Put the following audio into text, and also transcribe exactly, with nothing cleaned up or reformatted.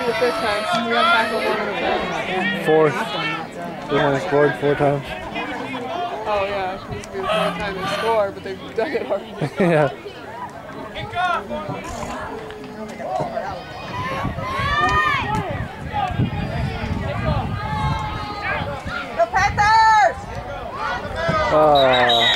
the fifth time. We got tackled one of them. Fourth. They only scored four times. Oh yeah, it used to be the fourth time they score, but they've done it already. Yeah. Go Panthers! Oh.